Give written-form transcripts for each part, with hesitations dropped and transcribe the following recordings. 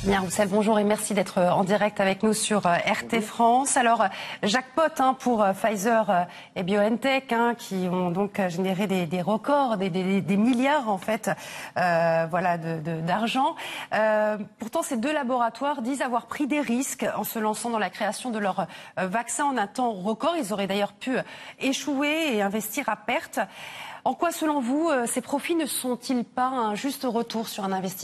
Bien, Roussel, bonjour et merci d'être en direct avec nous sur RT France. Alors, jackpot pour Pfizer et BioNTech qui ont donc généré des records, des milliards en fait, d'argent. Pourtant, ces deux laboratoires disent avoir pris des risques en se lançant dans la création de leur vaccin en un temps record. Ils auraient d'ailleurs pu échouer et investir à perte. En quoi, selon vous, ces profits ne sont-ils pas un juste retour sur un investissement ?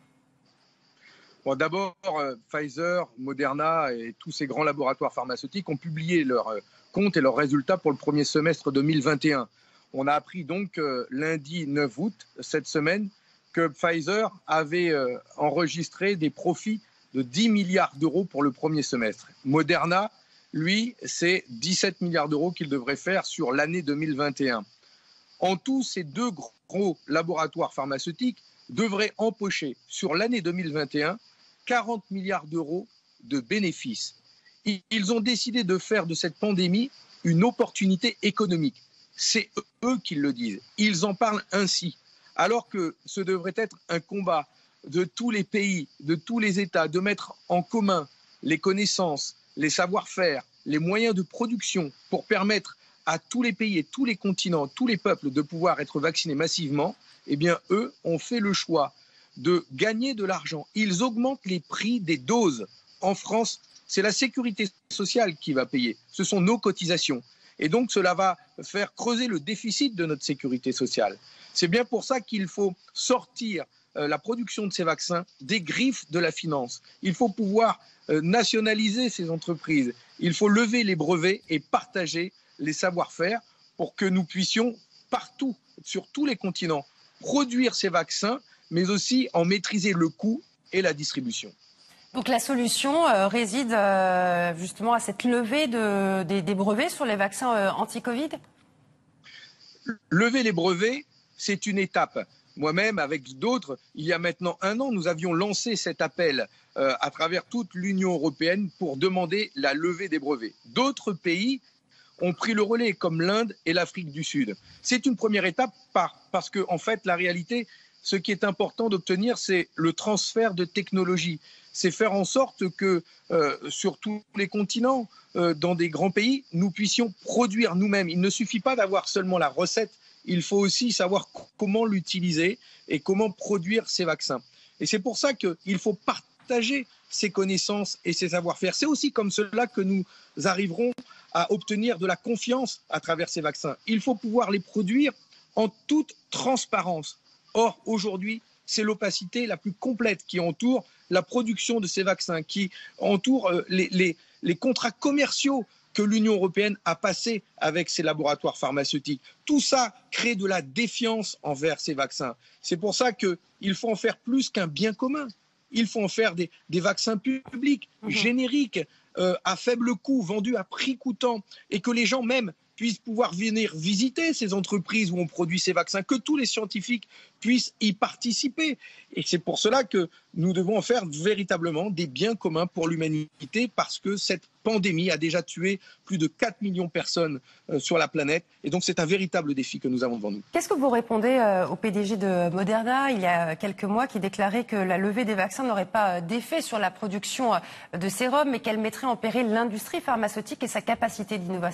Bon, d'abord, Pfizer, Moderna et tous ces grands laboratoires pharmaceutiques ont publié leurs comptes et leurs résultats pour le premier semestre 2021. On a appris donc lundi 9 août, cette semaine, que Pfizer avait enregistré des profits de 10 milliards d'euros pour le premier semestre. Moderna, lui, c'est 17 milliards d'euros qu'il devrait faire sur l'année 2021. En tout, ces deux gros laboratoires pharmaceutiques devraient empocher sur l'année 2021 40 milliards d'euros de bénéfices. Ils ont décidé de faire de cette pandémie une opportunité économique. C'est eux qui le disent. Ils en parlent ainsi. Alors que ce devrait être un combat de tous les pays, de tous les États, de mettre en commun les connaissances, les savoir-faire, les moyens de production pour permettre à tous les pays et tous les continents, tous les peuples de pouvoir être vaccinés massivement, eh bien, eux ont fait le choix de gagner de l'argent. Ils augmentent les prix des doses. En France, c'est la sécurité sociale qui va payer. Ce sont nos cotisations. Et donc, cela va faire creuser le déficit de notre sécurité sociale. C'est bien pour ça qu'il faut sortir la production de ces vaccins des griffes de la finance. Il faut pouvoir nationaliser ces entreprises. Il faut lever les brevets et partager les savoir-faire pour que nous puissions partout, sur tous les continents, produire ces vaccins, mais aussi en maîtriser le coût et la distribution. Donc la solution réside justement à cette levée des brevets sur les vaccins anti-Covid ? Lever les brevets, c'est une étape. Moi-même, avec d'autres, il y a maintenant 1 an, nous avions lancé cet appel à travers toute l'Union européenne pour demander la levée des brevets. D'autres pays ont pris le relais, comme l'Inde et l'Afrique du Sud. C'est une première étape parce que, en fait, la réalité, ce qui est important d'obtenir, c'est le transfert de technologie. C'est faire en sorte que sur tous les continents, dans des grands pays, nous puissions produire nous-mêmes. Il ne suffit pas d'avoir seulement la recette, il faut aussi savoir comment l'utiliser et comment produire ces vaccins. Et c'est pour ça qu'il faut partager ces connaissances et ces savoir-faire. C'est aussi comme cela que nous arriverons à obtenir de la confiance à travers ces vaccins. Il faut pouvoir les produire en toute transparence. Or, aujourd'hui, c'est l'opacité la plus complète qui entoure la production de ces vaccins, qui entoure les contrats commerciaux que l'Union européenne a passés avec ces laboratoires pharmaceutiques. Tout ça crée de la défiance envers ces vaccins. C'est pour ça qu'il faut en faire plus qu'un bien commun. Il faut en faire des vaccins publics, génériques, à faible coût, vendus à prix coûtant, et que les gens même puissent pouvoir venir visiter ces entreprises où on produit ces vaccins, que tous les scientifiques puissent y participer. Et c'est pour cela que nous devons en faire véritablement des biens communs pour l'humanité, parce que cette pandémie a déjà tué plus de 4 millions de personnes sur la planète. Et donc c'est un véritable défi que nous avons devant nous. Qu'est-ce que vous répondez au PDG de Moderna, il y a quelques mois, qui déclarait que la levée des vaccins n'aurait pas d'effet sur la production de sérum, mais qu'elle mettrait en péril l'industrie pharmaceutique et sa capacité d'innovation ?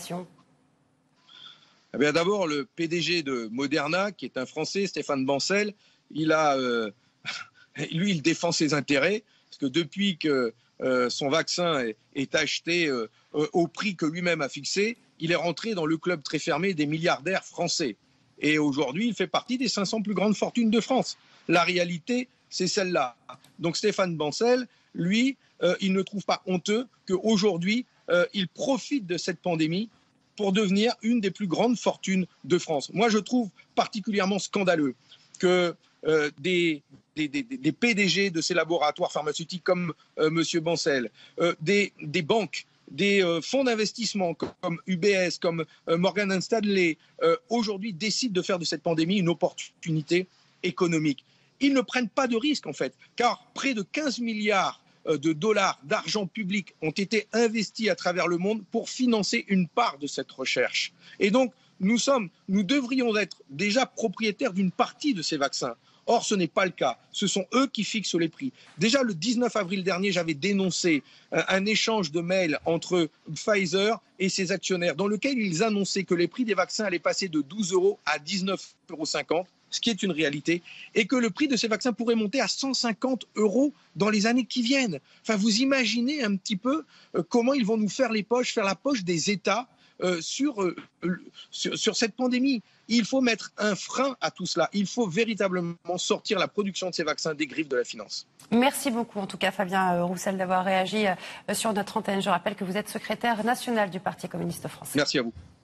Eh bien, d'abord, le PDG de Moderna, qui est un Français, Stéphane Bancel, lui, il défend ses intérêts, parce que depuis que son vaccin est acheté au prix que lui-même a fixé, il est rentré dans le club très fermé des milliardaires français. Et aujourd'hui, il fait partie des 500 plus grandes fortunes de France. La réalité, c'est celle-là. Donc Stéphane Bancel, lui, il ne trouve pas honteux qu'aujourd'hui, il profite de cette pandémie pour devenir une des plus grandes fortunes de France. Moi, je trouve particulièrement scandaleux que des PDG de ces laboratoires pharmaceutiques comme M. Bancel, des banques, des fonds d'investissement comme UBS, comme Morgan Stanley, aujourd'hui décident de faire de cette pandémie une opportunité économique. Ils ne prennent pas de risque, en fait, car près de 15 milliards de dollars d'argent public ont été investis à travers le monde pour financer une part de cette recherche. Et donc, nous devrions être déjà propriétaires d'une partie de ces vaccins. Or, ce n'est pas le cas. Ce sont eux qui fixent les prix. Déjà, le 19 avril dernier, j'avais dénoncé un échange de mails entre Pfizer et ses actionnaires, dans lequel ils annonçaient que les prix des vaccins allaient passer de 12 € à 19,50 €, ce qui est une réalité, et que le prix de ces vaccins pourrait monter à 150 € dans les années qui viennent. Enfin, vous imaginez un petit peu comment ils vont nous faire la poche des États sur cette pandémie. Il faut mettre un frein à tout cela. Il faut véritablement sortir la production de ces vaccins des griffes de la finance. Merci beaucoup, en tout cas, Fabien Roussel, d'avoir réagi sur notre antenne. Je rappelle que vous êtes secrétaire national du Parti communiste français. Merci à vous.